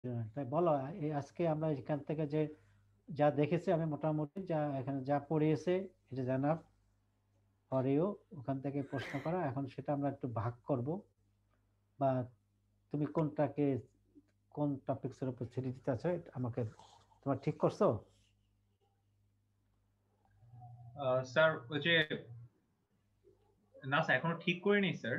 তাই বলো, এই আজকে আমরা এখান থেকে যে যা দেখেছি, আমি মোটামুটি যা এখানে যা পড়িয়েছে, এটা জানার পরেও ওখান থেকে প্রশ্ন করা, এখন সেটা আমরা একটু ভাগ করব, বা তুমি কোনটাকে কোন টপিকসের উপর ছেড়ে দিতে আছো আমাকে তোমার ঠিক করছো? স্যার ওই যে, না স্যার এখনো ঠিক করিনি স্যার।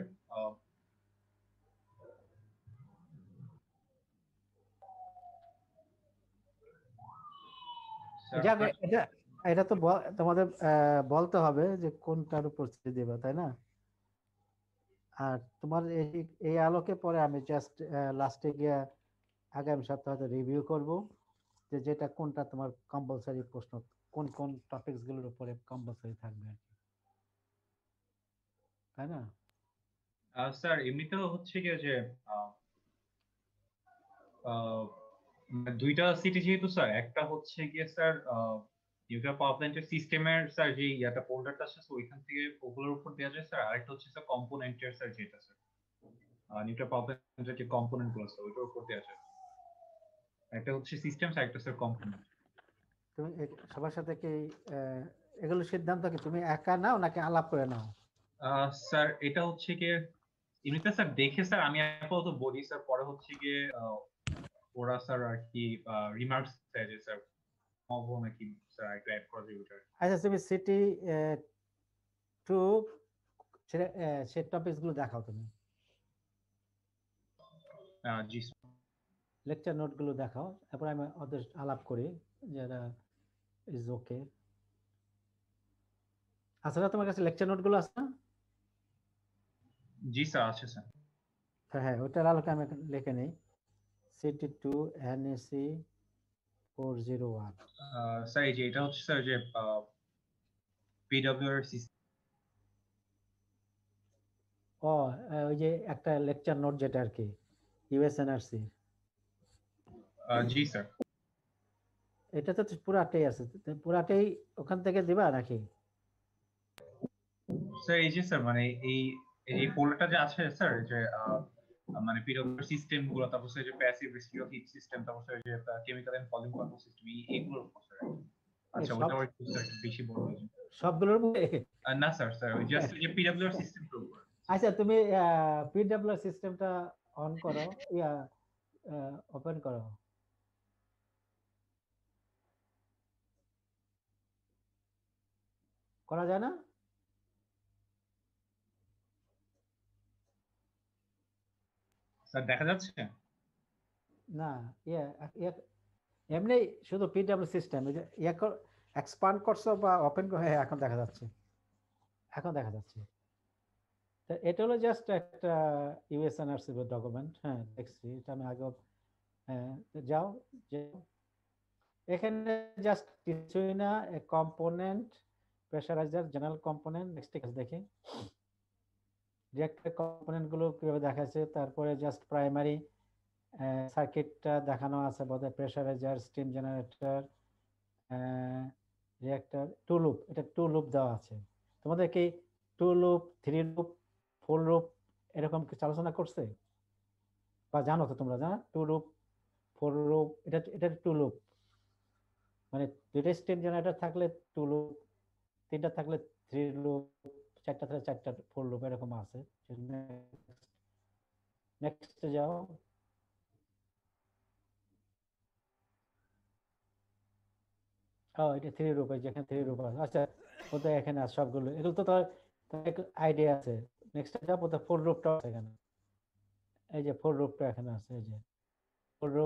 স্যার যাক, আপনার এটা এটা তো তোমাদের বলতে হবে যে কোনটার উপর ছেড়ে দেবা, তাই না? আর তোমার এই এই আলোকে পরে আমি জাস্ট লাস্টে গিয়ে আগামী সপ্তাহে হয়তো রিভিউ করব, যে যেটা কোনটা তোমার কম্পালসারি প্রশ্ন, কোন কোন টপিকস গুলোর উপরে কম্পালসারি থাকবে আর কি, তাই না? স্যার এমনিতেও হচ্ছে কি যে আহ, আহ, মানে দুইটা সিটি যেহেতু স্যার, একটা হচ্ছে গিয়ে স্যার নিউক্লিয়ার পাওয়ার প্ল্যান্টের সিস্টেমের স্যার যে ইয়াটা ফোল্ডারটা আছে স্যার, ওইখান থেকে ওগুলোর উপর দেওয়া যায় স্যার। আরেকটা হচ্ছে স্যার কম্পোনেন্টের স্যার, যেটা স্যার নিউক্লিয়ার পাওয়ার প্ল্যান্টের যে কম্পোনেন্ট গুলো স্যার ওইটার উপর দেওয়া যায়। একটা হচ্ছে সিস্টেম স্যার, একটা স্যার কম্পোনেন্ট। তুমি সবার সাথে কি আহ, এগুলো সিদ্ধান্ত কি তুমি একা নাও নাকি আলাপ করে নাও? স্যার এটা হচ্ছে গিয়ে এমনিতে স্যার দেখে স্যার আমি আপাতত বলি স্যার, পরে হচ্ছে গিয়ে ওরা স্যার আর কি রিমার্কস দেয় যে স্যার হবো নাকি স্যার একটু অ্যাড করা যাবে ওটা। আচ্ছা, তুমি সিটি টু সে টপিকস গুলো দেখাও তুমি, জি স্যার। লেকচার নোট গুলো দেখাও, তারপর আমি ওদের আলাপ করি যারা ইজ ওকে। আসলে তোমার কাছে লেকচার নোট গুলো আছে না? জি স্যার আছে স্যার। হ্যাঁ হ্যাঁ, ওটার আলোকে আমি লিখে নিই, সিটি টু এনএসি 401। স্যার এই যে এটা হচ্ছে স্যার যে পিডব্লিউ এর সিস্টেম। ও, ওই যে একটা লেকচার নোট যেটা আর কি, ইউএসএনআরসি, জি স্যার। এটা তো পুরাটাই আছে, তো পুরাটাই ওখান থেকে দিবা নাকি? স্যার এই যে স্যার মানে এই এই ফোল্ডারটা যে আছে স্যার, যে মানে পিডব্লিউ সিস্টেম গুলো, তারপর স্যার যে প্যাসিভ রেসিডিউয়াল হিট সিস্টেম, তারপর স্যার যে chemical and volume control system, এইগুলোর উপর স্যার। এই আচ্ছা সব ওইটা একটু স্যার একটু বেশি বড় হয়েছে। সবগুলোর মধ্যে? না স্যার, স্যার ওই জাস্ট যে পিডব্লিউ এর সিস্টেম উপর। আচ্ছা, তুমি পিডব্লিউ সিস্টেমটা অন করো, ইয়া ওপেন করো। করা যায় না? স্যার দেখা যাচ্ছে। না, ইয়ে ইয়ে এমনি শুধু পিডব্লিউ সিস্টেম, ইয়ে এক্সপান্ড করছো বা ওপেন, হ্যাঁ এখন দেখা যাচ্ছে, এখন দেখা যাচ্ছে। তো এটা হলো জাস্ট একটা ইউএসএনআরসি ডকুমেন্ট, হ্যাঁ দেখছি এটা আমি আগে। হ্যাঁ, তো যাও, যাও। এখানে জাস্ট কিছুই না, component, pressurizer, general component, next ঠিক আছে দেখি রিঅ্যাক্টর কম্পোনেন্ট গুলো কিভাবে দেখাচ্ছে, তারপরে জাস্ট প্রাইমারি সার্কিটটা দেখানো আছে বোধহয়, pressurizer, steam generator, reactor, two loop, এটা টু লুপ দেওয়া আছে। তোমাদের কি two loop, three loop, four loop এরকম কিছু আলোচনা করছে, বা জানো তো তোমরা, জানো টু লুপ, ফোর লুপ, এটা এটা টু লুপ, মানে দুইটা স্টিম জেনারেটর থাকলে টু লুপ, তিনটা থাকলে থ্রি লুপ, চারটা থাকলে চারটা ফোর লুপ এরকম আছে। নেক্সট যাও। ও, এটা থ্রি লুপ, যেখানে থ্রি লুপ আছে, আচ্ছা ওদের এখানে আছে সবগুলো, এগুলো তো তার আইডিয়া আছে। নেক্সট যাও, ওদের ফোর লুপটা আছে এখানে, এই যে ফোর লুপটা এখানে আছে, এই যে ফোর লুপ,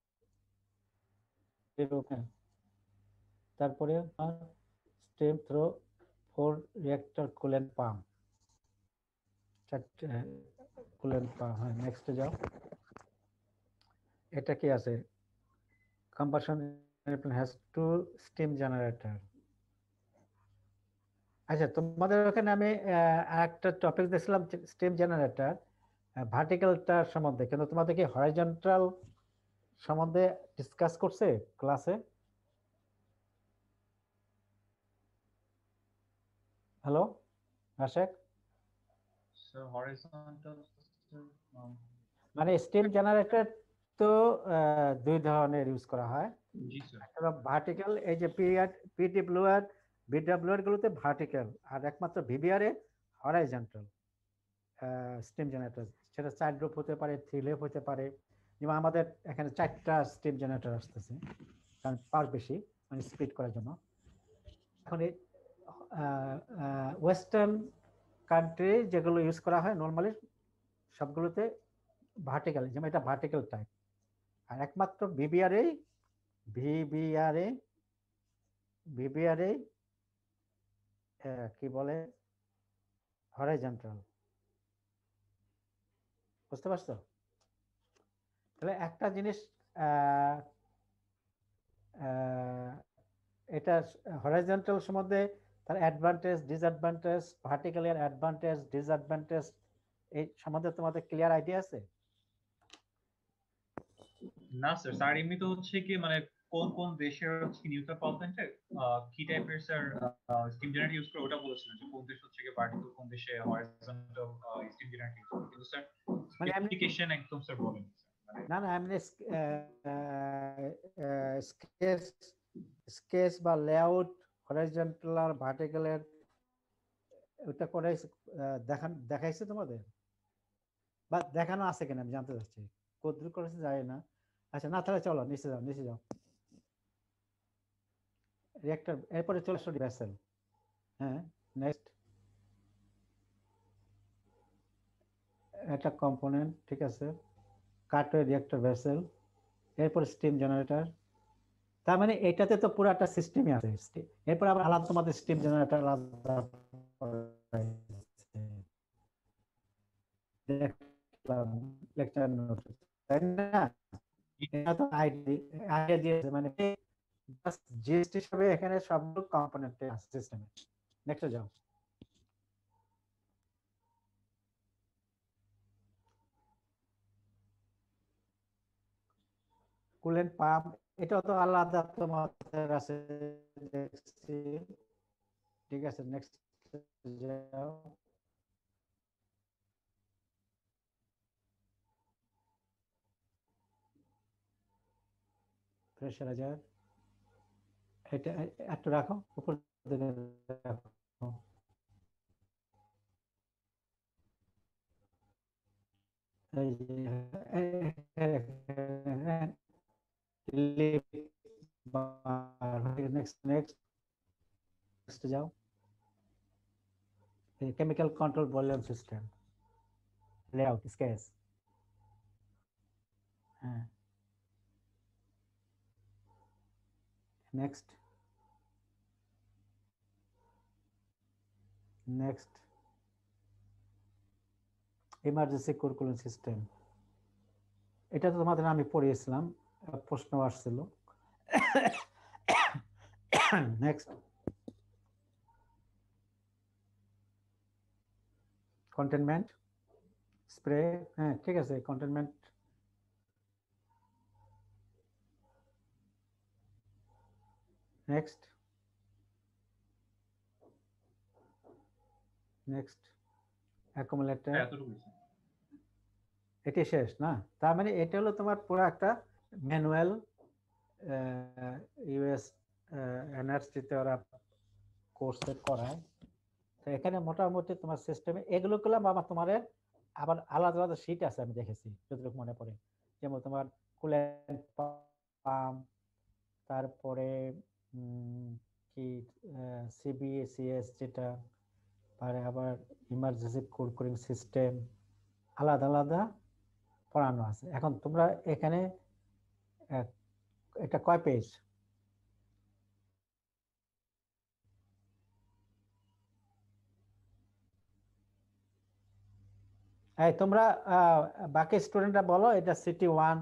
থ্রি লুপ, হ্যাঁ। তারপরে stem throw, four reactor coolant pump, চারটে কুলেন্ট পাম্প, হ্যাঁ নেক্সট যাও। এটা কি আছে, combustion airplane has two steam generator। আচ্ছা, তোমাদের ওখানে আমি একটা টপিক দেখছিলাম, স্টিম জেনারেটর ভার্টিক্যালটার সম্বন্ধে, কিন্তু তোমাদের কি হরাইজন্টাল সম্বন্ধে ডিসকাস করছে ক্লাসে? Hello Rashek, sir horizontal. মানে স্টিম জেনারেটর তো দুই ধরনের ইউজ করা হয়। জি স্যার। একটা ভার্টিক্যাল, এই যে বিডব্লিউআর গুলোতে ভার্টিক্যাল, আর একমাত্র ভিবিআর এ হরাইজন্টাল স্টিম জেনারেটর। সেটা 4 গ্রুপ হতে পারে, 3 লেপ হতে পারে। যেমন আমাদের এখানে 4টা স্টিম জেনারেটর আসতেছে, কারণ পাওয়ার বেশি, মানে স্পিড করার জন্য। এখন এই ওয়েস্টার্ন কান্ট্রি যেগুলো ইউজ করা হয় নর্মালি সবগুলোতে ভার্টিক্যাল, যেমন এটা ভার্টিক্যাল টাইপ। আর একমাত্র ভিবিআরে ভিবিআরে ভিবিআরে কি বলে হরাইজন্টাল। বুঝতে পারছো? তাহলে একটা জিনিস, আহ, আহ, এটা হরাইজন্টাল সম্বন্ধে তার অ্যাডভান্টেজ ডিসঅ্যাডভান্টেজ, ভার্টিক্যাল এর অ্যাডভান্টেজ ডিসঅ্যাডভান্টেজ এই সম্বন্ধে তোমাদের ক্লিয়ার আইডিয়া আছে? না স্যার, স্যার এমনি তো হচ্ছে কি মানে কোন কোন দেশের হচ্ছে নিউক্লিয়ার পাওয়ার প্ল্যান্টে কি টাইপের স্যার স্টিম জেনারেটর ইউজ করে ওটা বলেছিলেন, যে কোন দেশ হচ্ছে কি ভার্টিক্যাল, কোন দেশে হরাইজন্টাল স্টিম জেনারেটর ইউজ করে, কিন্তু স্যার মানে এমনি, স্পেসিফিকেশন একদম স্যার বলেন মানে। না না এমনি স্কেচ স্কেচ বা লেআউট হরাইজন্টাল আর ভার্টিক্যালের ওটা করে দেখাইছে তোমাদের, বা দেখানো আছে কিনা আমি জানতে চাচ্ছি। কদ্দুর করেছে যায় না। আচ্ছা, না তাহলে চলো নিচে যাও, নিচে যাও। রিঅ্যাক্টর, এরপরে চলে আসো ভেসেল। হ্যাঁ, নেক্সট। একটা কম্পোনেন্ট, ঠিক আছে। কাটওয়ে রিঅ্যাক্টর ভেসেল, এরপর স্টিম জেনারেটর। তার মানে এটাতে তো পুরো একটা সিস্টেমই আছে। এরপর আবার আলাদা তোমাদের স্টিম জেনারেটর আলাদা দেখলাম লেকচার নোট, তাই না? এটা তো আইডিয়া দিয়েছে, মানে জিএসটি হিসেবে এখানে সবগুলো কম্পোনেন্ট আছে সিস্টেমে। নেক্সট যাও। কুলেন্ট পাম্প, এটা তো আলাদা তোমাদের আছে দেখছি। ঠিক আছে, নেক্সট যাও। প্রেসারাইজার, এটা একটু রাখো উপর দিকে রাখো। এই নেক্সট নেক্সট নেক্সট যাও। Chemical control volume system, layout sketch. হ্যাঁ, next next. Emergency cool cooling system, এটা তো তোমাদের আমি পড়িয়েছিলাম, প্রশ্ন আসছিল। Next, containment spray. হ্যাঁ, ঠিক আছে, কন্টেনমেন্ট। Next next, accumulator. এতটুকু স্যার। এটি শেষ না? তার মানে এটা হলো তোমার পুরো একটা ম্যানুয়াল, ইউএস এনআরসিতে ওরা কোর্সে করায়। তো এখানে মোটামুটি তোমার সিস্টেমে এগুলো করলাম। আবার তোমার আবার আলাদা আলাদা শীট আছে, আমি দেখেছি যতটুকু মনে পড়ে। যেমন তোমার কুলেন্ট পাম্প, তারপরে কি সিবিএসিএস যেটা, আর আবার ইমার্জেন্সি কুলকুলিং সিস্টেম, আলাদা আলাদা পড়ানো আছে। এখন তোমরা এখানে এটা কয় পেজ? এই তোমরা বাকি স্টুডেন্টরা বলো, এটা সিটি 1,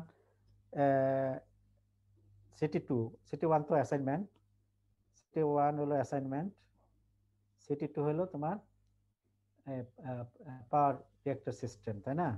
সিটি 2। সিটি 1 তো অ্যাসাইনমেন্ট, সিটি 1 হলো অ্যাসাইনমেন্ট, সিটি 2 হলো তোমার পাওয়ার রিঅ্যাক্টর সিস্টেম, তাই না?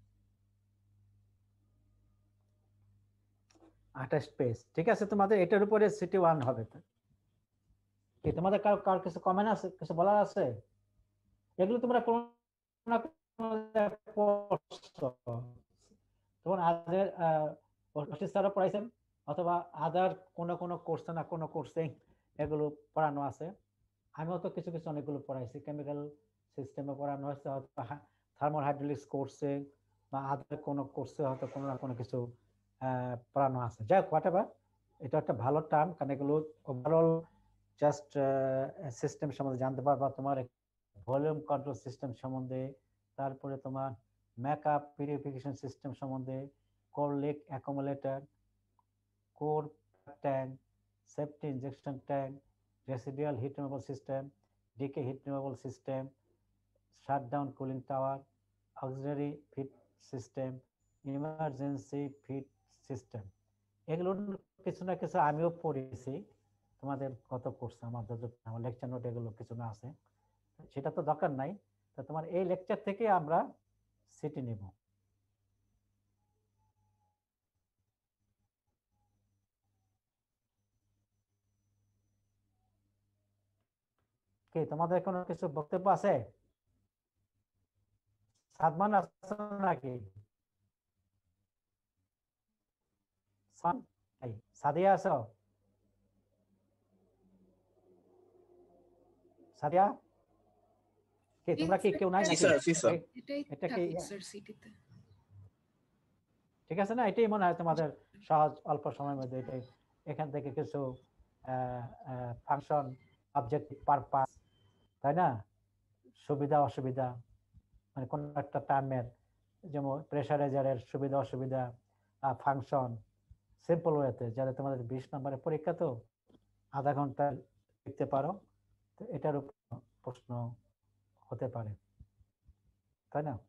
28 পেজ, ঠিক আছে। তোমাদের এটার উপরে সিটি 1 হবে। কি তোমাদের কার কিছু কমেন্ট আছে, কিছু বলার আছে? এগুলো তোমরা কোনো না কোনো পড়ছো। তখন আগের স্যারও পড়াইছেন, অথবা আদার কোনো কোর্সে না কোনো কোর্সে এগুলো পড়ানো আছে। আমিও তো কিছু কিছু অনেকগুলো পড়াইছি, কেমিক্যাল সিস্টেমে পড়ানো হয়েছে, হয়তো থার্মাল হাইড্রোলিক্স কোর্সে বা আদার কোনো কোর্সে হয়তো কোনো না কোনো কিছু পড়ানো আছে। যাই হোক, হোয়াট এভার, এটা একটা ভালো টার্ম, কারণ এগুলো ওভারঅল জাস্ট সিস্টেম সম্বন্ধে জানতে পারবা, তোমার ভলিউম কন্ট্রোল সিস্টেম সম্বন্ধে, তারপরে তোমার মেকআপ পিউরিফিকেশন সিস্টেম সম্বন্ধে, core leak accumulator, core tank, safety injection tank, residual heat removal system, decay heat removal system, shutdown cooling tower, auxiliary feed system, emergency feed system. এগুলোর কিছু না কিছু আমিও পড়েছি, তোমাদের কত কোর্স আমার লেকচার নোট এগুলো কিছু না আছে, সেটা তো দরকার নাই। তো তোমার এই লেকচার থেকে আমরা সিটি নিব। কি তোমাদের কোনো কিছু বক্তব্য আছে? সাদমান আছে নাকি? সাদিয়া আছো? সাদিয়া, কি তোমরা কি কেউ নাই নাকি? এটা কি ঠিক আছে না? এটাই মনে হয় তোমাদের সহজ, অল্প সময়ের মধ্যে এটাই। এখান থেকে কিছু ফাংশন, অবজেক্টিভ পারপাস, তাই না, সুবিধা অসুবিধা, মানে কোন একটা টার্মের, যেমন প্রেসারাইজারের সুবিধা অসুবিধা, ফাংশন, সিম্পল ওয়েতে, যাতে তোমাদের 20 নম্বরের পরীক্ষা তো আধা ঘন্টা লিখতে পারো, তো এটার উপর প্রশ্ন হতে পারে, তাই না?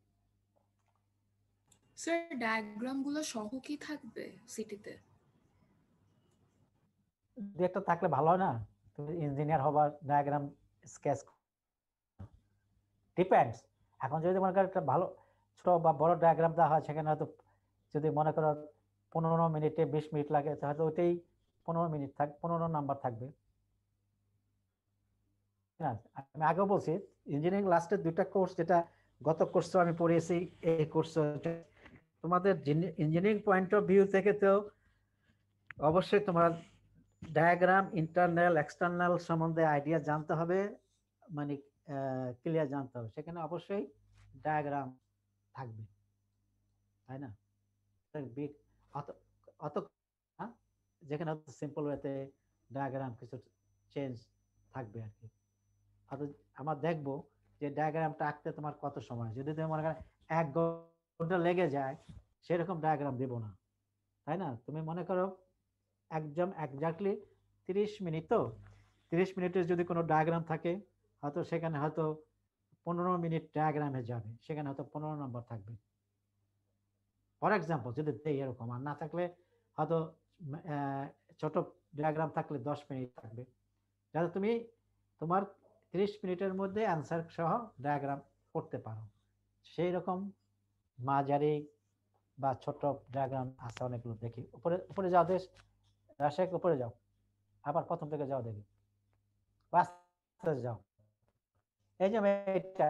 স্যার ডায়াগ্রাম গুলো সহ কি থাকবে সিটিতে? দু একটা থাকলে ভালো হয় না? তুমি ইঞ্জিনিয়ার হবার, ডায়াগ্রাম স্কেচ ডিপেন্ডস। এখন যদি মনে করো একটা ভালো ছোট বা বড় ডায়াগ্রাম দেওয়া হয়, সেখানে হয়তো যদি মনে করো 15 মিনিটে 20 মিনিট লাগে, হয়তো ওইটাই 15 মিনিট 15 নাম্বার থাকবে। আমি আগেও বলছি, ইঞ্জিনিয়ারিং লাস্টের 2টা কোর্স, যেটা গত কোর্সও আমি পড়িয়েছি, এই কোর্স তোমাদের ইঞ্জিনিয়ারিং পয়েন্ট অফ ভিউ থেকে তো অবশ্যই তোমার ডায়াগ্রাম, ইন্টারনাল এক্সটার্নাল সম্বন্ধে আইডিয়া জানতে হবে, মানে ক্লিয়ার জানতে হবে, সেখানে অবশ্যই ডায়াগ্রাম থাকবে, তাই না? অত অত যেখানে সিম্পল ওয়েতে ডায়াগ্রাম কিছু চেঞ্জ থাকবে আর কি। আমরা দেখবো যে ডায়াগ্রামটা আঁকতে তোমার কত সময়, যদি তুমি মনে করো 1 ঘন্টা লেগে যায়, সেরকম ডায়াগ্রাম দিব না, তাই না? তুমি মনে করো একদম এক্স্যাক্টলি 30 মিনিট, তো 30 মিনিটের যদি কোনো ডায়াগ্রাম থাকে, হয়তো সেখানে হয়তো 15 মিনিট ডায়াগ্রামে যাবে, সেখানে হয়তো 15 নম্বর থাকবে, ফর এক্সাম্পল যদি দেই এরকম। আর না থাকলে হয়তো ছোট ডায়াগ্রাম থাকলে 10 মিনিট থাকবে, যাতে তুমি তোমার 30 মিনিটের মধ্যে অ্যান্সার সহ ডায়াগ্রাম করতে পারো। সেই রকম মাঝারি বা ছোট ডায়াগ্রাম আছে অনেকগুলো, দেখি উপরে উপরে যাও, দেশ রাশেক উপরে যাও, আবার প্রথম থেকে যাও, দেখি যাও। এই যে এটা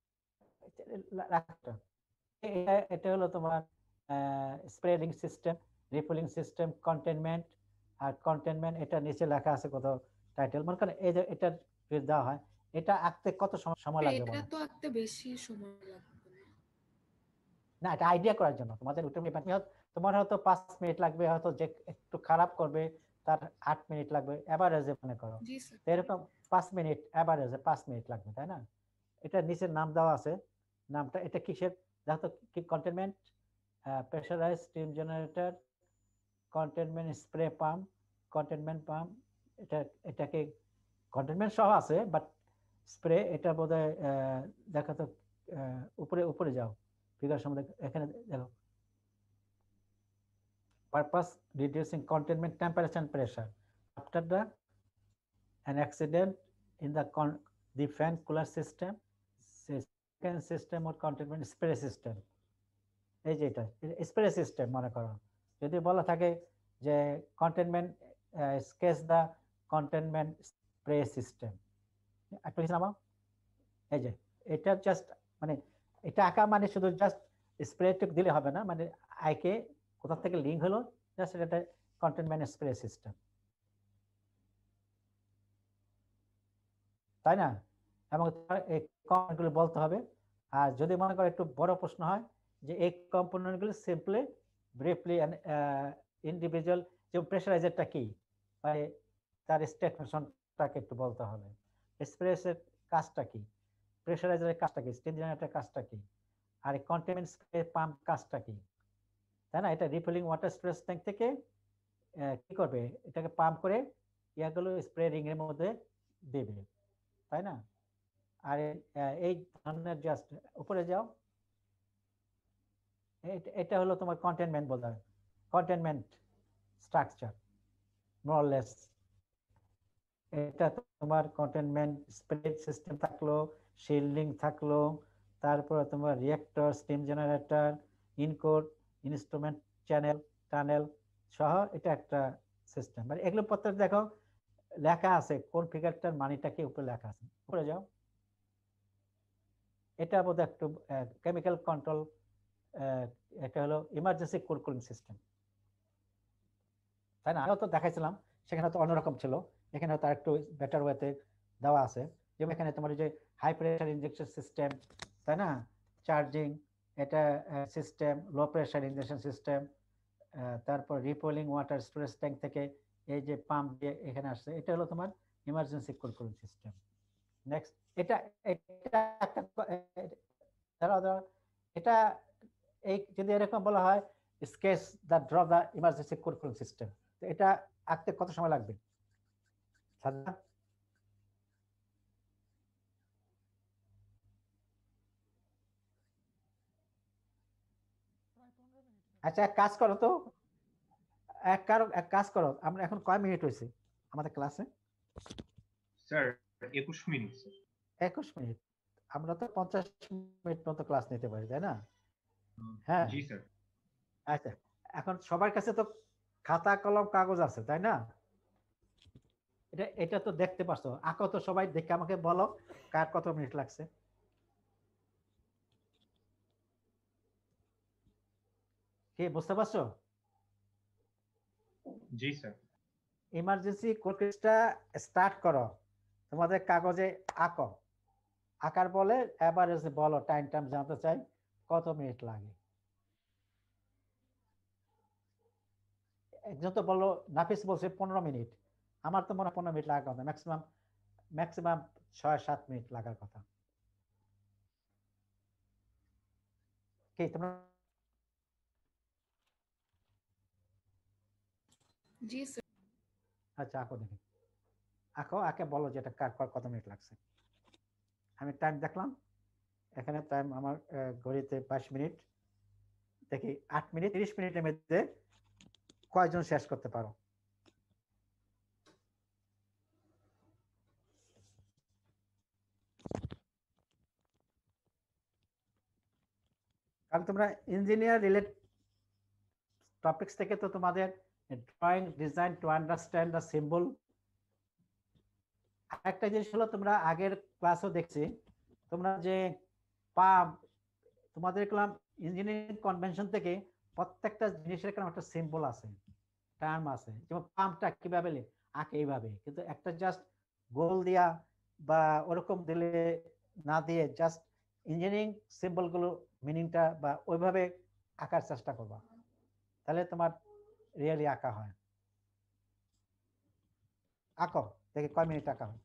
এটা হলো তোমার spreading system, refilling system, containment. আর কন্টেনমেন্ট এটা নিচে লেখা আছে কত টাইটেল, মনে করেন এই যে এটা দেওয়া হয়, এটা আঁকতে কত সময় লাগবে? এটা তো আঁকতে বেশি সময় লাগবে না, এটা আইডিয়া করার জন্য তোমাদের তোমার হয়তো 5 মিনিট লাগবে, হয়তো যে একটু খারাপ করবে তার 8 মিনিট লাগবে, এভারেজে মনে করো। এরকম 5 মিনিট, এভারেজে 5 মিনিট লাগবে, তাই না? এটা নিচের নাম দেওয়া আছে, নামটা এটা কিসের দেখো কি, containment, pressurize steam generator, containment spray pump, containment pump, এটাকে কন্টেনমেন্ট সহ আছে, বাট স্প্রে এটা বোধহয় দেখো তো, উপরে উপরে যাও, ফিগার সম্বন্ধে এখানে দেখো, purpose reducing containment temperature and pressure after an accident in the fan cooler system, second system or containment spray system। এই যে এটা স্প্রে সিস্টেম, মনে করো যদি বলা থাকে যে containment sketch the containment spray system, একটু কিছু নামাও। এই যে এটা জাস্ট মানে এটা আঁকা মানে শুধু জাস্ট স্প্রে টুক দিলে হবে না, মানে আইকে কোথা থেকে লিঙ্ক হলো জাস্ট এটা কন্টেনমেন্ট স্প্রে সিস্টেম, তাই না? এবং এই কম্পোনেন্টগুলো বলতে হবে। আর যদি মনে করো একটু বড় প্রশ্ন হয় যে এই কম্পোনেন্টগুলো সিম্পলি ব্রিফলি ইন্ডিভিজুয়াল, যে প্রেশারাইজারটা কি, মানে তার স্টেটমেন্টটাকে একটু বলতে হবে। স্প্রেসের কাজটা কি, প্রেশারাইজারের কাজটা কি, স্টিম জেনারেটরের কাজটা কি, আর এই কন্টেনমেন্ট স্প্রে পাম্প কাজটা কি, তাই না? এটা রিফিলিং ওয়াটার স্প্রে ট্যাঙ্ক থেকে কি করবে, এটাকে পাম্প করে ইয়াগুলো স্প্রে রিং এর মধ্যে দেবে, তাই না? আর এই ধরনের জাস্ট উপরে যাও, এটা হলো তোমার কন্টেনমেন্ট বলতে হবে, কন্টেনমেন্ট স্ট্রাকচার মোরলেস। এটা তোমার কন্টেনমেন্ট স্প্রে সিস্টেম থাকলো, শিল্ডিং থাকলো, তারপরে তোমার reactor, steam generator, in core, instrument channel, tunnel সহ এটা একটা সিস্টেম। মানে এগুলো পত্র দেখো লেখা আছে, কোন ফিগারটার মানিটা কি উপরে লেখা আছে, উপরে যাও। এটা বোধহয় একটু কেমিক্যাল কন্ট্রোল, এটা হলো ইমার্জেন্সি কুলিং সিস্টেম, তাই না? আমিও তো দেখাইছিলাম, সেখানে তো অন্যরকম ছিল, এখানে তার একটু বেটার ওয়েতে দেওয়া আছে। যেমন এখানে তোমার যে হাই প্রেশার ইনজেকশন সিস্টেম, তাই না, চার্জিং এটা system, low pressure injection system, তারপর রিপোলিং ওয়াটার স্টোরেজ ট্যাঙ্ক থেকে এই যে পাম্প দিয়ে এখানে আসছে, এটা হলো তোমার ইমার্জেন্সি কুলিং সিস্টেম। নেক্সট, এটা এটা একটা দাঁড়াও দাঁড়াও, এটা এই যদি এরকম বলা হয় sketch the draw the emergency cooling system, তো এটা আঁকতে কত সময় লাগবে? আচ্ছা এক কাজ করো তো, এক কাজ করো, আমরা এখন কয় মিনিট হয়েছে আমাদের ক্লাসে? Sir 21 minute sir. 21 মিনিট। আমরা তো 50 মিনিট মতো ক্লাস নিতে পারি, তাই না? হ্যাঁ, জি স্যার। আচ্ছা, এখন সবার কাছে তো খাতা কলম কাগজ আছে, তাই না? এটা এটা তো দেখতে পাচ্ছ, আঁকো তো সবাই, দেখে আমাকে বলো কার কত মিনিট লাগছে। কি বুঝতে পারছো? জি স্যার। ইমার্জেন্সি কোর্সটা স্টার্ট করো, তোমাদের কাগজে আঁকো, আঁকার বলে এভারেজ বলো, টাইম টাইম জানতে চাই কত মিনিট লাগে। একজন তো বললো, নাফিস বলছে 15 মিনিট, আমার তো মনে হয় 15 মিনিট লাগার কথা, ম্যাক্সিমাম ম্যাক্সিমাম 6-7 মিনিট লাগার কথা। কি তোমরা? জি স্যার। আচ্ছা আঁকো দেখি, আঁকো, আঁকে বলো যে এটা কার কত মিনিট লাগছে। আমি টাইম দেখলাম, এখানে টাইম আমার ঘড়িতে 22 মিনিট, দেখি 8 মিনিট, 30 মিনিটের মধ্যে কয়জন শেষ করতে পারো? কারণ তোমরা ইঞ্জিনিয়ার রিলেটেড টপিকস থেকে তো তোমাদের drawing design to understand the symbol. একটা জিনিস হলো, তোমরা আগের ক্লাসও দেখছি, তোমরা যে পাম্প, তোমাদের দেখলাম ইঞ্জিনিয়ারিং কনভেনশন থেকে প্রত্যেকটা জিনিসের কারণে একটা সিম্বল আছে, টার্ম আছে। যেমন পাম্পটা কিভাবে আঁকে এইভাবে, কিন্তু একটা জাস্ট গোল দিয়া বা ওরকম দিলে না দিয়ে জাস্ট ইঞ্জিনিয়ারিং সিম্বল গুলো মিনিংটা বা ওইভাবে আঁকার চেষ্টা করবা, তাহলে তোমার রিয়েলি আঁকা হয়। আঁকো দেখি কয় মিনিট আঁকা হয়।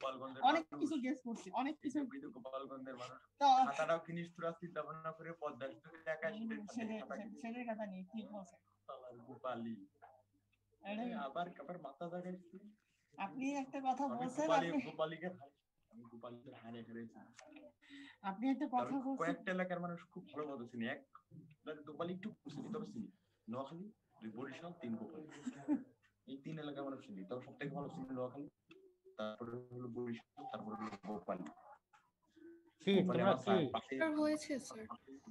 গোপালগঞ্জের অনেক মানুষ। কিছু গেস করছি, অনেক কিছু। এই যে গোপালগঞ্জের মানুষ তো খাতাটাও কিনিস তোরা চিন্তা ভাবনা করে পদ্মা এলাকায় সেদের কথা নেই, ঠিক বলছেন। গোপালি এটাই। আবার মাথা জায়গায় আপনি একটা কথা বলছেন, গোপালিকে আমি গোপালিকে হারিয়ে ফেলেছি। আপনি একটা কথা বলছেন, কয়েকটা এলাকার মানুষ খুব ভালো মতো চিনি। এক গোপালি একটু চিনি, তবে চিনি নোয়াখালী, 2 বরিশাল, 3 গোপাল, এই 3 এলাকার মানুষ চিনি। তবে সব থেকে ভালো চিনি নোয়াখালী, তারপরে হলো বরিশাল, তারপরে হলো গোপালী। কি তোমরা কি স্যার হয়েছে স্যার।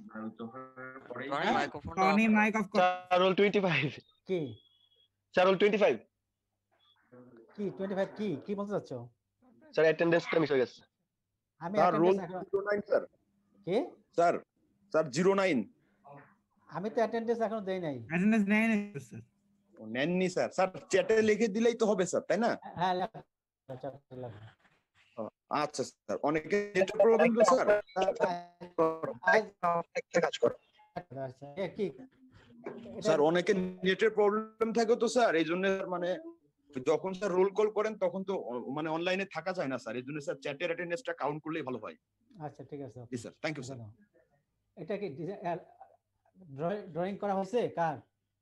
টনি মাইক অফ কর। চারুল 25 কি চারুল 25 কি 25 কি কি বলতে চাচ্ছ? স্যার অ্যাটেন্ডেন্সটা মিস হয়ে গেছে। আমি স্যার রোল অ্যাটেন্ডেন্স 09 স্যার। কি স্যার 09 আমি তো অ্যাটেন্ডেন্স এখনো দেই নাই। অ্যাটেন্ডেন্স নেই না স্যার। ও নেননি স্যার। স্যার চ্যাটে লিখে দিলেই তো হবে স্যার, তাই না? হ্যাঁ লেখা। ও, আচ্ছা স্যার, অনেকে নেট প্রবলেম তো স্যার। একটা কাজ করো আচ্ছা কি স্যার, অনেকে নেটের প্রবলেম থাকে তো স্যার, এই জন্য মানে যখন স্যার রোল কল করেন তখন তো মানে অনলাইনে থাকা যায় না স্যার, এই জন্য স্যার চ্যাটের অ্যাটেন্ডেন্সটা কাউন্ট করলেই ভালো হয়। আচ্ছা ঠিক আছে জি স্যার, থ্যাংক ইউ স্যার। এটা কি ড্রয়িং করা হয়েছে? কার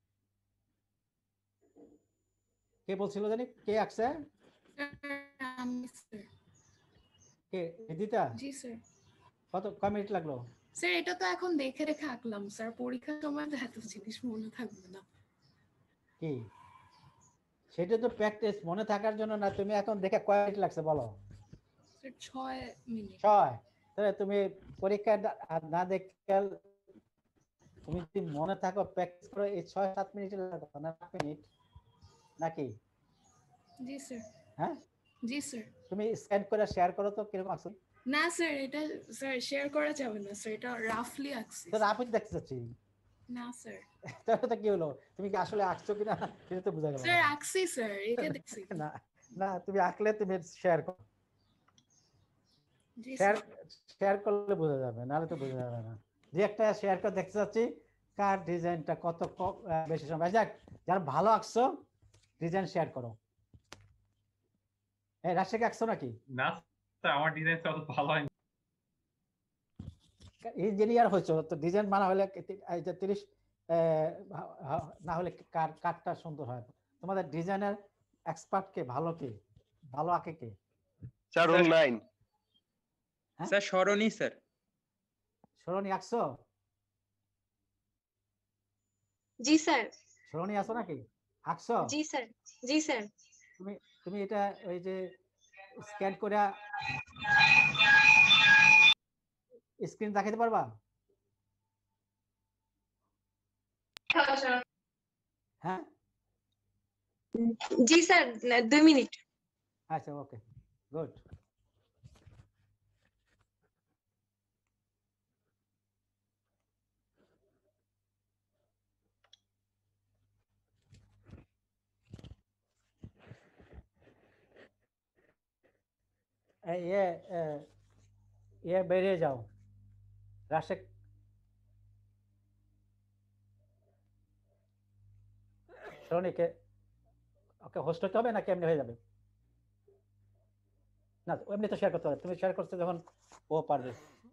কে বলছিল জানি, কে আঁকছে? আমি স্যার। কে বিদিতা? জি স্যার। কয় মিনিট লাগলো? স্যার এটা তো এখন দেখে রেখে আঁকলাম স্যার, পরীক্ষার সময় তো এত জিনিস মনে থাকবে না। কি সেটা তো প্র্যাকটিস মনে থাকার জন্য না। তুমি এখন দেখে কয় মিনিট লাগছে বলো? Sir 6 minute. 6। তাহলে তুমি পরীক্ষা না দেখে তুমি যদি মনে থাকো প্র্যাকটিস করো, এই 6-7 মিনিট লাগবে না, 8 মিনিট নাকি? জি স্যার। হ্যাঁ জি স্যার। তুমি স্ক্যান করে শেয়ার করো তো কিরকম আছো। না স্যার এটা স্যার শেয়ার করা যাবে না স্যার, এটা রাফলি আঁকছি। তো আপনি দেখতে চাচ্ছি না স্যার। তাহলে কি হলো, তুমি কি আসলে আঁকছো কিনা সেটা তো বোঝা গেল স্যার আঁকছি স্যার, এটা দেখছি। না না তুমি আঁকলে তুমি শেয়ার করো, জি শেয়ার স্যার। শেয়ার করলে বোঝা যাবে, নাহলে তো বোঝা যাবে না। যে একটা শেয়ার করে দেখতে চাচ্ছি কার ডিজাইনটা কত বেশি সময়। যাক, যারা ভালো আঁকছো ডিজাইন শেয়ার করো। এই রাশিকে আঁকছো নাকি? না স্যার, আমার ডিজাইন অত ভালো হয়নি। ইঞ্জিনিয়ার হয়েছো তো, ডিজাইন বানা হলে এই যে 30 না হলে কারটা সুন্দর হয়। তোমাদের ডিজাইনার এক্সপার্ট কে, ভালো কে, ভালো আঁকে কে? Charul 9 sir Sarani sir. সরণি আঁকছো? জি স্যার। সরণি আছো নাকি? আঁকছো? জি স্যার। জি স্যার। তুমি এটা ওই যে স্ক্যান করে স্ক্রিন দেখাতে পারবা? হ্যাঁ জি স্যার, 2 মিনিট। আচ্ছা ওকে গুড। বেরিয়ে যাও রাশেক। সরণিকে ওকে হোস্ট হতে হবে না কেমনে হয়ে যাবে? না এমনি তো শেয়ার করতে হবে, তুমি শেয়ার করছো যখন ও পারবে।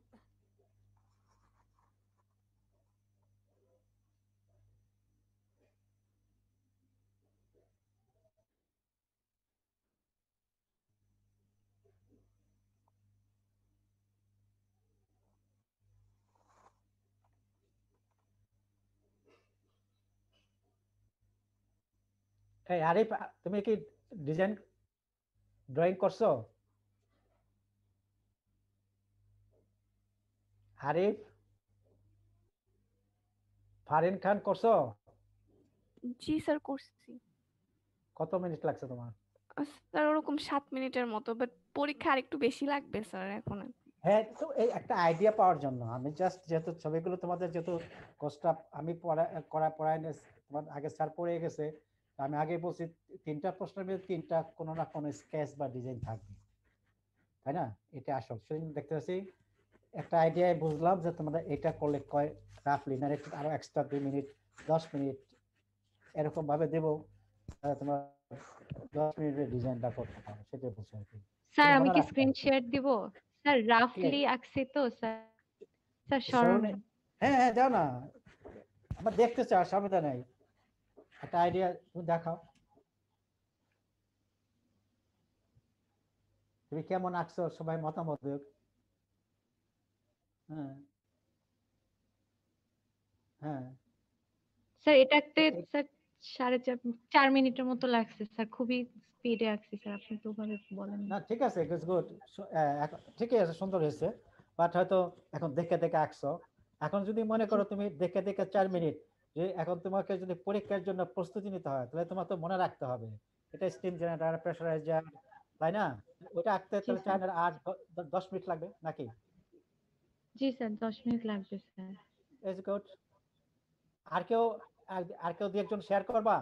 এই আরিফ, তুমি কি ডিজাইন ড্রয়িং করছো? আরিফ, ফারিন খান করছো? জি স্যার করছি কত মিনিট লাগছে তোমার? স্যার। ওরকম 7 মিনিটের মতো, বাট পরীক্ষা আরেকটু বেশি লাগবে স্যার এখন। হ্যাঁ, তো এই একটা আইডিয়া পাওয়ার জন্য আমি জাস্ট, যেহেতু ছবিগুলো তোমাদের যেহেতু কোর্সটা আমি পড়াই তোমার আগে স্যার পড়ে গেছে, আমি আগে বলছি 3টা প্রশ্নের মধ্যে 3টা কোনো না কোনো স্কেচ বা ডিজাইন থাকবে, তাই না? এটা আসল সেদিন দেখতে পাচ্ছি একটা আইডিয়া বুঝলাম যে তোমরা এটা করলে কয় রাফলি না আরো এক্সট্রা 2 মিনিট 10 মিনিট এরকম ভাবে দেবো, তোমার 10 মিনিটের ডিজাইনটা করতে পারো, সেটাই বলছি আর কি। স্যার তুমি আমি মনে কি রাখতে স্ক্রিন হবে। শেয়ার দিব? স্যার রাফলি আঁকছি তো স্যার। স্যার স্মরণে স্মরণে হ্যাঁ হ্যাঁ দাও না, আমরা দেখতে চাই, অসুবিধা নেই, একটা আইডিয়া তুমি দেখাও, তুমি কেমন আঁকছো সবাই মতামত দেখ। হ্যাঁ হ্যাঁ স্যার এটা একটা স্যার 4.5 মিনিটের মতো লাগছে স্যার, খুবই স্পিডে আঁকছি স্যার, আপনি তো ওভাবে বলেন না ঠিক আছে, ইটস গুড, ঠিকই আছে, সুন্দর হয়েছে, বাট হয়তো এখন দেখে দেখে আঁকছো। এখন যদি মনে করো তুমি দেখে দেখে 4 মিনিট, যে এখন তোমাকে যদি পরীক্ষার জন্য প্রস্তুতি নিতে হয়, তাহলে তোমার তো মনে রাখতে হবে এটা স্টিম জেনারেটর, প্রেসারাইজার, তাই না? ওটা আঁকতে জি তাহলে স্যার। 10 মিনিট লাগবে নাকি? জি স্যার 10 মিনিট লাগবে স্যার। It's good. আর কেউ আর কেউ দুই একজন শেয়ার করবা,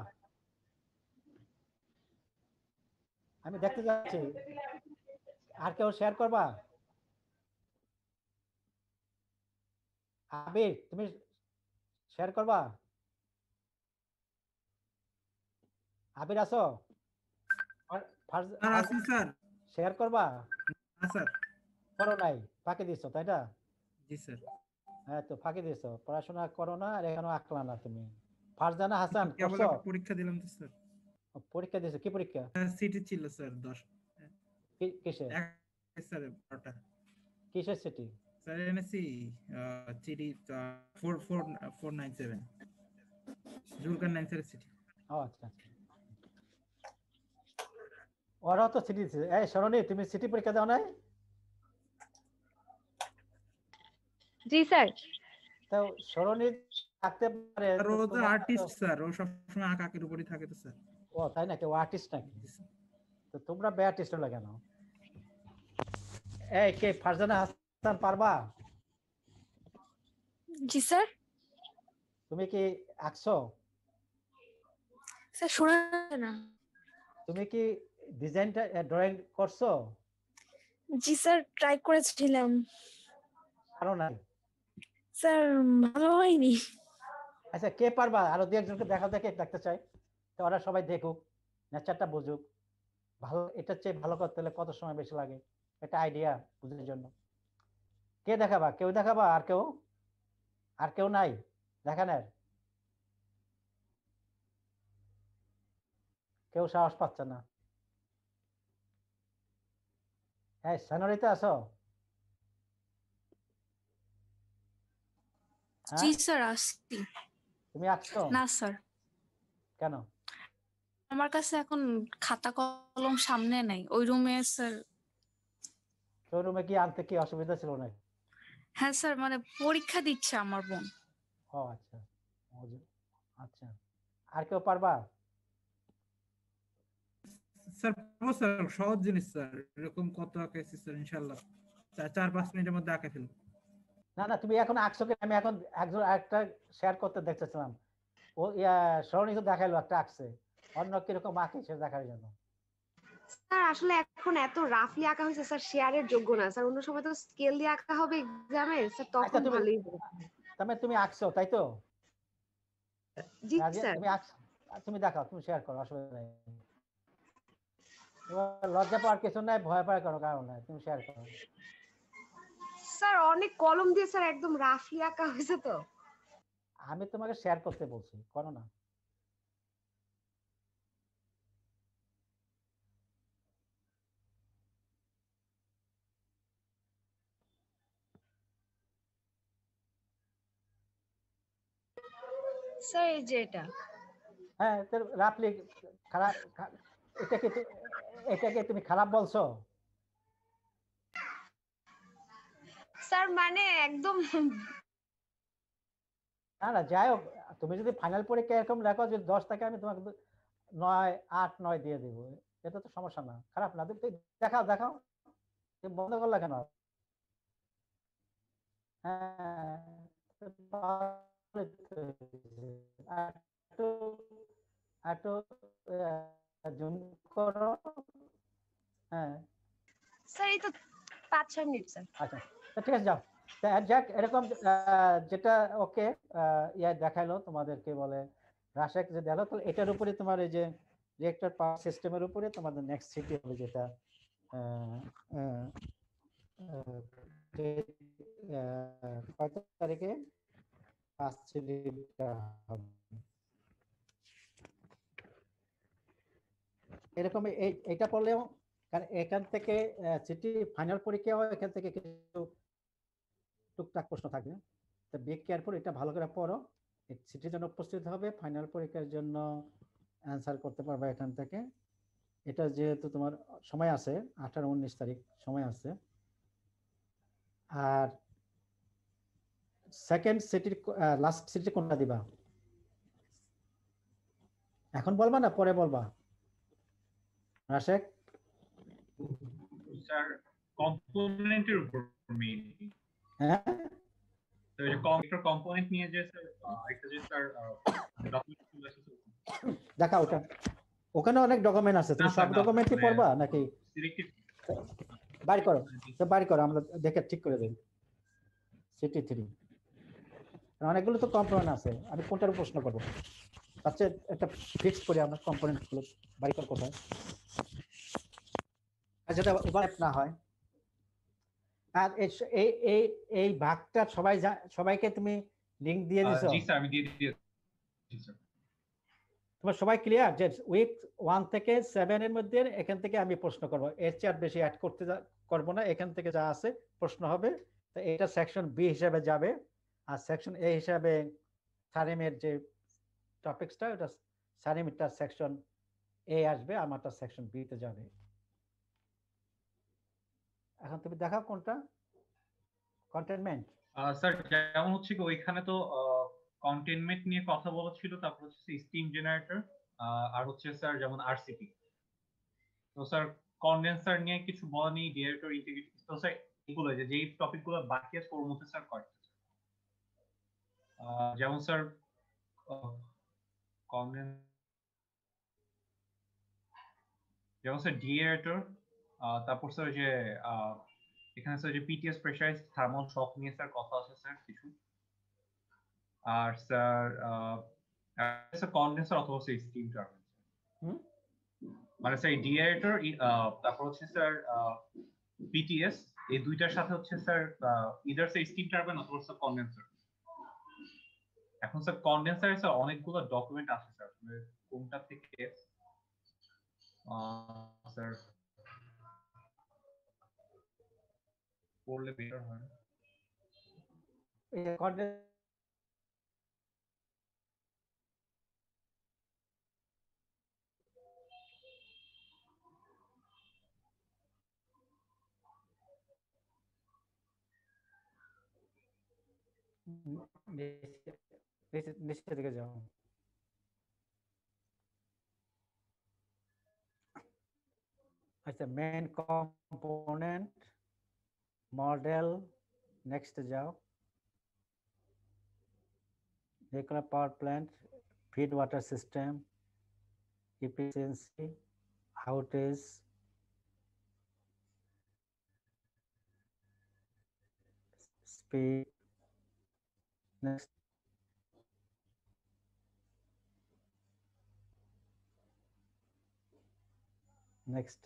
আমি দেখতে যাচ্ছি, আর কেউ শেয়ার করবা? আবির তুমি শেয়ার করবা? আবির আছো? স্যার আছি স্যার। শেয়ার করবা? হ্যাঁ স্যার। করো নাই, ফাঁকি দিছো তাই না? জি স্যার। হ্যাঁ তো ফাঁকি দিছো, পড়াশোনা করো না আর এখানে আঁকলা না তুমি। ফারজানা হাসান কেবল করছো? পরীক্ষা দিলাম তো স্যার। পরীক্ষা দিছো, কি পরীক্ষা? সিটি ছিল স্যার 10। কিসের? স্যার 12টা। কিসের CT? Sir NSC CT 4497 Zulkar 9 sir CT. ও আচ্ছা আচ্ছা, ওরাও তো সিটি দিছে। এই শরণী তুমি সিটি পরীক্ষা দাও নাই? জি স্যার। তো শরণী আঁকতে পারে, আর ও তো তোমার আর্টিস্ট স্যার, ও সবসময় আঁকাকের উপরই থাকে তো স্যার। ও তাই নাকি, ও আর্টিস্ট নাকি? তো তোমরা বে আর্টিস্ট হলে কেন? এই কে ফারজানা হাসান পারবা? জি স্যার। তুমি কি আঁকছো? স্যার শোনা না। তুমি কি ডিজাইনটা ড্রয়িং করছো? জি স্যার ট্রাই করেছিলাম পারো নাই? স্যার, ভালো হয়নি। আচ্ছা কে পারবা, আরো দুই একজনকে দেখাও, দেখে দেখতে চাই, তো ওরা সবাই দেখুক, নেচারটা বুঝুক, ভালো এটার চেয়ে ভালো করতে হলে কত সময় বেশি লাগে, একটা আইডিয়া বুঝার জন্য। কে দেখাবা? কেউ দেখাবা? আর কেউ? আর কেউ নাই দেখানোর? কেউ সাহস পাচ্ছে না। হ্যাঁ সানোরিতে আছো? জি স্যার আসছি। তুমি আঁকছো? না স্যার, কেন? আমার কাছে এখন খাতা কলম সামনে নাই, ওই রুমে স্যার। শোরুমে কি আনতে কি অসুবিধা ছিল নাকি? হ্যাঁ স্যার, মানে পরীক্ষা দিচ্ছে আমার বোন। ও আচ্ছা আচ্ছা, আর কেউ পারবা? স্যার পাবো স্যার, সহজ জিনিস স্যার, এরকম কত আঁকাইছি স্যার, ইনশাআল্লাহ 4-5 মিনিটের মধ্যে আঁকে ফেলবো। না না, তুমি এখন আঁকছো কি? আমি এখন একজন একটা শেয়ার করতে দেখতেছিলাম, ও শরণী তো দেখাইলো একটা আঁকছে, অন্য কিরকম আঁকে সে দেখার জন্য। স্যার আসলে এখন এত রাফলি আঁকা হয়েছে স্যার, শেয়ারের যোগ্য না স্যার। অন্য সময় তো স্কেল দিয়ে আঁকা হবে এক্সামে স্যার, তখন তুমি ভালোই হবে। তাহলে তুমি আঁকছো তাই তো? জি রাজিয়া, স্যার। তুমি আঁকছো, তুমি দেখাও, তুমি শেয়ার করো, অসুবিধা নেই। এবার লজ্জা পাওয়ার কিছু নাই, ভয় পাওয়ার কোনো কারণ নাই, তুমি শেয়ার করো। স্যার অনেক কলম দিয়ে স্যার একদম রাফলি আঁকা হয়েছে তো। আমি তোমাকে শেয়ার করতে বলছি, করো না। স্যার এই যে এটা। হ্যাঁ রাফলি খারাপ, এটাকে তুমি খারাপ বলছো? স্যার মানে একদম না না যাই হোক, তুমি যদি ফাইনাল পরীক্ষা এরকম লেখো যদি 10 থাকে, আমি তোমাকে 9, 8, 9 দিয়ে দেবো, এটা তো সমস্যা না, খারাপ না। তুমি দেখাও দেখাও, তুমি বন্ধ করলা কেন? হ্যাঁ একটু জুম করো। হ্যাঁ স্যার এই তো 5-6 মিনিট স্যার। আচ্ছা তো ঠিক আছে, যাও। যাক এরকম যেটা ওকে ইয়া দেখাইলো তোমাদেরকে বলে রাশেক যে দেখো, তাহলে এটার উপরে তোমার এই যে রিয়েক্টর পাওয়ার সিস্টেমের উপরে তোমাদের নেক্সট সিটি হবে, যেটা আহ, আহ, আহ, যে- কত তারিখে 5 সিটিটা হবে। এরকম এইটা পড়লেও, কারণ এখান থেকে সিটি ফাইনাল পরীক্ষাও এখান থেকে কিছু টুকটাক প্রশ্ন থাকবে। তো বি কেয়ারফুল, এটা ভালো করে পড়ো। সিটির জন্য উপস্থিত হবে, ফাইনাল পরীক্ষার জন্য অ্যান্সার করতে পারবে এখান থেকে। এটা যেহেতু তোমার সময় আছে 18-19 তারিখ সময় আছে। আর সেকেন্ড সিটির লাস্ট সিটি কোনটা দিবা এখন বলবা না পরে বলবা রাশেক? স্যার কম্পোনেন্টের উপর মেইনলি, হ্যাঁ, তো এই কম্পিউটার কম্পোনেন্ট নিয়ে যে স্যার একটা যে স্যার ডকুমেন্ট দেখা ওটা, ওখানে অনেক ডকুমেন্ট আছে, তুমি সব ডকুমেন্টই পড়বা নাকি? সিলেক্টিভ বাইর করো, তো বাইর করো, আমরা দেখে ঠিক করে দেব। সিটি 3 অনেকগুলো তো কম্পোনেন্ট আছে, আমি কোনটার প্রশ্ন করবো? আচ্ছা, একটা ফিক্স করি আমরা কম্পোনেন্ট গুলো বাইর কর কোথায়, আর যাতে ওভারল্যাপ না হয়। আর এই এই এই ভাগটা সবাইকে তুমি লিংক দিয়ে দিছো? জি স্যার, আমি দিয়ে দিয়েছি স্যার। তোমার সবাই ক্লিয়ার যে উইক 1 থেকে 7 এর মধ্যে এখান থেকে আমি প্রশ্ন করব, এর চেয়ে আর বেশি অ্যাড করব না, এখান থেকে যা আছে প্রশ্ন হবে। তো এটা সেকশন বি হিসাবে যাবে, আর সেকশন এ হিসাবে সারিমের যে টপিকসটা, ওটা সারিমেরটা সেকশন এ আসবে, আমারটা সেকশন বি তে যাবে। এখন তুমি দেখাও কোনটা কন্টেইনমেন্ট। স্যার যেমন হচ্ছে কি ওইখানে তো কন্টেইনমেন্ট নিয়ে কথা বলা ছিল, তারপর হচ্ছে স্টিম জেনারেটর, আর হচ্ছে স্যার যেমন আরসিপি। তো স্যার কনডেন্সার নিয়ে কিছু বলা নেই, ডিরেক্টর ইন্টিগ্রিটি, তো স্যার এগুলো যেই টপিকগুলো বাকি আছে ওর মধ্যে স্যার কয়েকটা, যেমন স্যার যেমন স্যার ডিরেক্টর, তারপর স্যার যে এখানে স্যার যে পিটিএস প্রেসারাইজ থার্মাল শক নিয়ে স্যার কথা আছে স্যার কিছু, আর স্যার কনডেন্সার অথবা স্যার স্টিম টারবাইন, মানে স্যার ডিরেক্টর, তারপর হচ্ছে স্যার পিটিএস, এই দুইটার সাথে হচ্ছে sir either sir steam turbine অথবা স্যার কনডেন্সার। এখন স্যার কনডেন্সারে স্যার অনেকগুলো ডকুমেন্ট আছে স্যার, কোনটা থেকে স্যার পড়লে বেটার হয়। নিচে দিকে যাও। আচ্ছা, মেন কম্পোনেন্ট মডেল, নেক্সট যাও। nuclear power plant, feed water system, efficiency, outage, speed. Next. Next.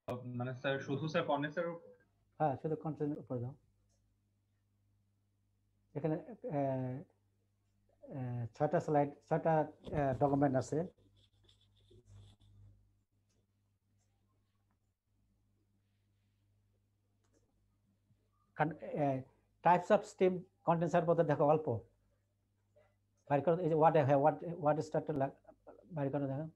মানে স্যার শুধু স্যার কন্ডেন্সার হ্যাঁ শুধু কন্টেন্টের উপরে দাও। এখানে 6টা স্লাইড 6টা ডকুমেন্ট আছে। টাইপস অফ স্টিম কন্ডেন্সার বলতে দেখো অল্প বাইর করো। এই যে ওয়াট স্টার্ট বাইর করে দেখো।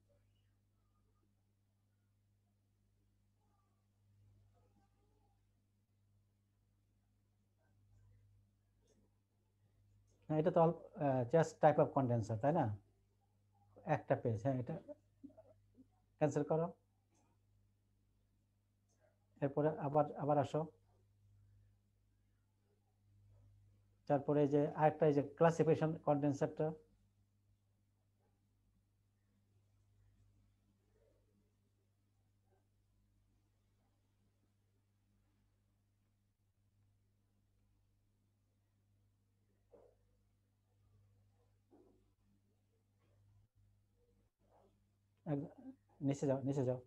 এটা তো জাস্ট টাইপ অফ কন্ডেন্সার, তাই না? একটা পেজ। হ্যাঁ, এটা ক্যান্সেল করো। এরপরে আবার আসো। তারপরে এই যে আরেকটা এই যে ক্লাসিফিকেশন কন্ডেন্সারটা, নিচে যাও নিচে যাও।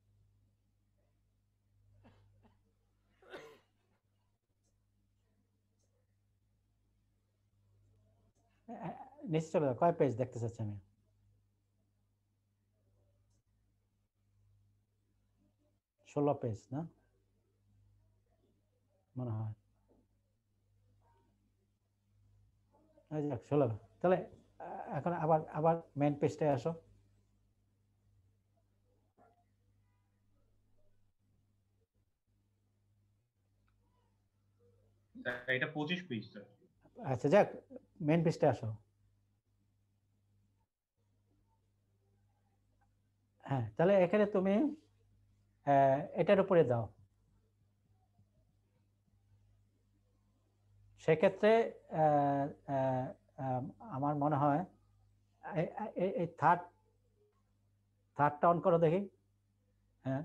নিচে চলে যাও। কয় পেজ দেখতে চাচ্ছি আমি? ষোলো পেজ না মনে হয়। যাক 16। তাহলে এখন আবার মেইন পেজটায় আসো। এটা 25 পেজ স্যার। আচ্ছা যাক, মেইন পেজটায় আসো। হ্যাঁ, তাহলে এখানে তুমি এটার উপরে দাও। সেক্ষেত্রে আমার মনে হয় এই থার্ডটা অন করো দেখি। হ্যাঁ,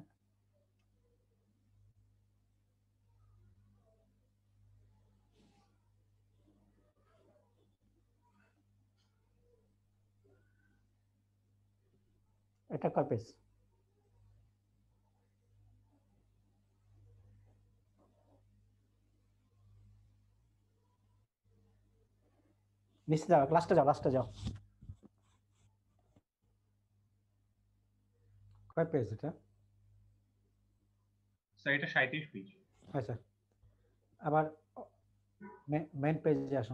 এটা কয় পেজ? নিচে যাও, লাস্টে যাও, লাস্টে যাও। কয় পেজ এটা? স্যার এটা 37 পেজ। আচ্ছা, আবার মেইন পেজে আসো।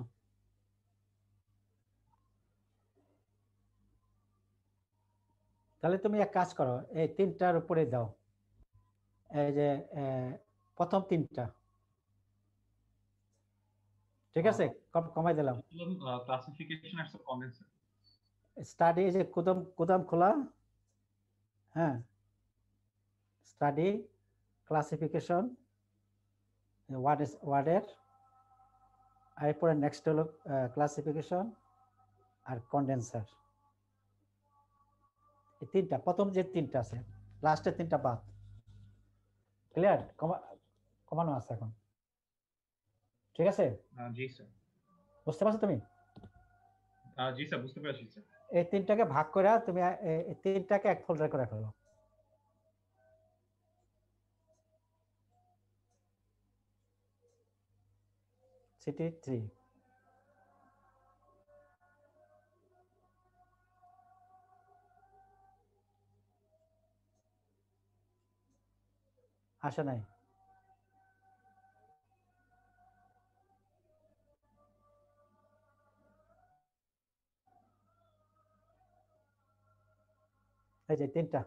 তাহলে তুমি এক কাজ করো, এই তিনটার উপরে দাও। এই যে প্রথম তিনটা, ঠিক আছে? কমাই দিলাম। ক্লাসিফিকেশন আর কন্ডেন্সার স্টাডি, এই যে কুদাম খোলা। হ্যাঁ, স্টাডি, ক্লাসিফিকেশন, ওয়ার্ডের, আর এরপরে নেক্সট হলো ক্লাসিফিকেশন আর কন্ডেন্সার। এই তিনটা, প্রথম যে তিনটা আছে, লাস্টের তিনটা বাদ। ক্লিয়ার? কমানো আছে এখন, ঠিক আছে? জি স্যার। বুঝতে পারছো তুমি? জি স্যার, বুঝতে পারছি স্যার। এই তিনটাকে ভাগ করে তুমি এই তিনটাকে এক ফোল্ডার করে ফেলো। সিটি 3। আসে নাই? এই যে তিনটা।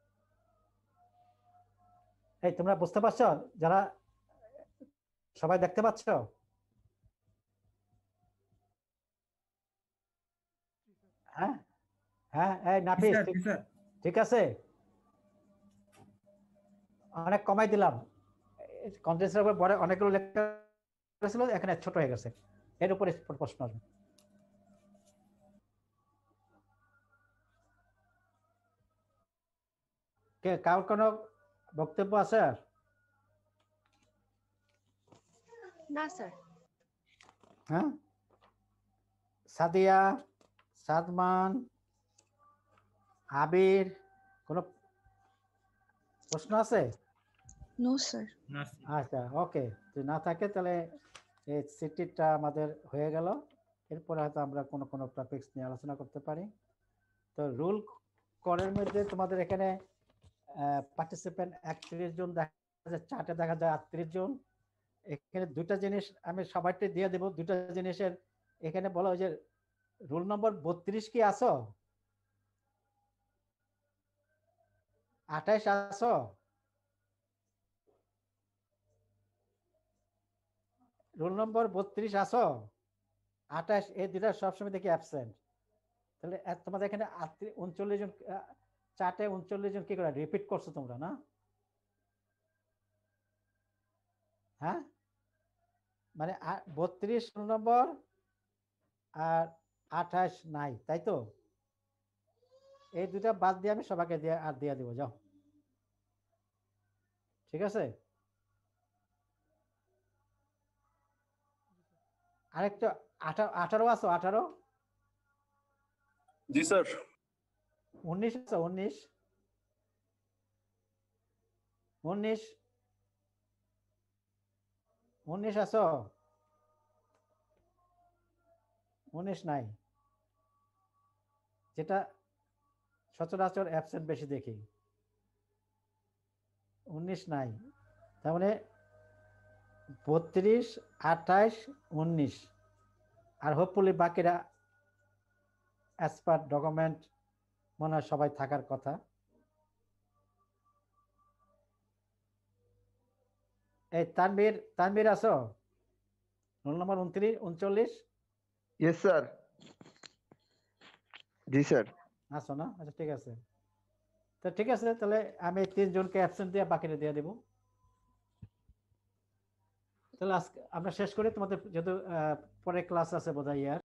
এই তোমরা বুঝতে পারছো? যারা সবাই দেখতে পাচ্ছ? হ্যাঁ হ্যাঁ, এই নাফিস, ঠিক আছে? অনেক কমাই দিলাম। কন্টেন্সের উপর বড় অনেকগুলো লেখা ছিল, এখানে ছোট হয়ে গেছে। এর উপরে প্রশ্ন আসবে। কারোর কোনো বক্তব্য আছে? আর না স্যার। হ্যাঁ, সাদিয়া, সাদমান, আবির, কোনো প্রশ্ন আছে? No sir. না আচ্ছা ওকে, যদি না থাকে তাহলে এই সিটিটা আমাদের হয়ে গেল। এরপরে হয়তো আমরা কোনো কোনো টপিকস নিয়ে আলোচনা করতে পারি। তো রুল করের মধ্যে তোমাদের এখানে পার্টিসিপেন্ট 31 জন দেখা যায়, চার্টে দেখা যায় 38 জন। এখানে দুটা জিনিস আমি সবাইকে দিয়ে দেবো, দুটা জিনিসের এখানে বলা হয় যে রুল নম্বর 32 কি আসো? 28 আসো? রোল নম্বর 32 আসো? 28 এই দুটা সবসময় দেখি অ্যাবসেন্ট। তাহলে তোমাদের এখানে 39 জন, চার্টে 39 জন কি করে রিপিট করছো তোমরা না? হ্যাঁ, মানে 32 রোল নম্বর আর 28 নাই, তাই তো? এই দুটা বাদ দিয়ে আমি সবাইকে দিয়ে দেবো, যাও। ঠিক আছে, আরেকটা 18 আছো? 18 জি স্যার। 19 আছো? 19 19 19 আছো? 19 নাই, যেটা সচরাচর অ্যাবসেন্ট বেশি দেখি। 19 নাই, তার মানে 32, 28, 19 আর হোপফুলি বাকিরা অ্যাজ পার ডকুমেন্ট মনে হয় সবাই থাকার কথা। এই তানভীর আছো? Roll number 29, 39 yes sir. জি স্যার। আছো না? আচ্ছা ঠিক আছে, তো ঠিক আছে, তাহলে আমি 3 জনকে অ্যাবসেন্ট দিয়ে বাকিটা দিয়ে দেবো। তাহলে আজকে আমরা শেষ করি, তোমাদের যেহেতু পরে ক্লাস আছে বোধহয় ইয়ার।